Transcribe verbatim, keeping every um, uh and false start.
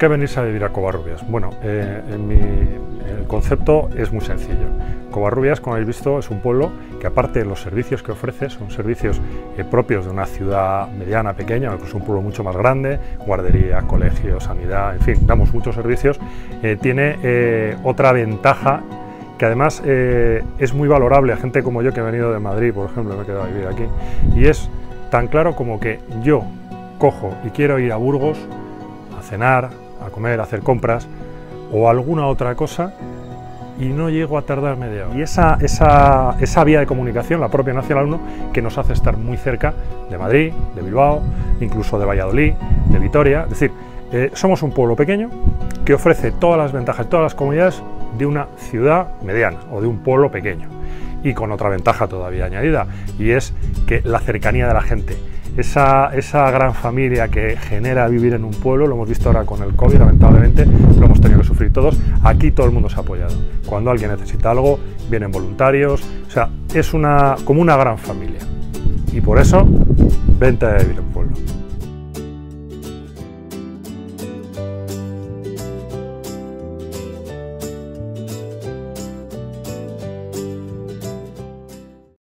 qué venirse a vivir a Covarrubias? Bueno, eh, en mi, el concepto es muy sencillo. Covarrubias, como habéis visto, es un pueblo que, aparte de los servicios que ofrece, son servicios eh, propios de una ciudad mediana, pequeña, incluso un pueblo mucho más grande, guardería, colegio, sanidad, en fin, damos muchos servicios. Eh, tiene eh, otra ventaja que además eh, es muy valorable a gente como yo, que he venido de Madrid, por ejemplo, me he quedado a vivir aquí, y es tan claro como que yo cojo y quiero ir a Burgos a cenar, a comer, a hacer compras o alguna otra cosa, y no llego a tardar media hora. Y esa, esa, esa vía de comunicación, la propia Nacional uno, que nos hace estar muy cerca de Madrid, de Bilbao, incluso de Valladolid, de Vitoria. Es decir, eh, somos un pueblo pequeño que ofrece todas las ventajas, todas las comodidades de una ciudad mediana o de un pueblo pequeño, y con otra ventaja todavía añadida, y es que la cercanía de la gente, esa, esa gran familia que genera vivir en un pueblo, lo hemos visto ahora con el COVID, lamentablemente lo hemos tenido que sufrir todos. Aquí todo el mundo se ha apoyado, cuando alguien necesita algo vienen voluntarios, o sea, es una, como una gran familia, y por eso vente a vivir.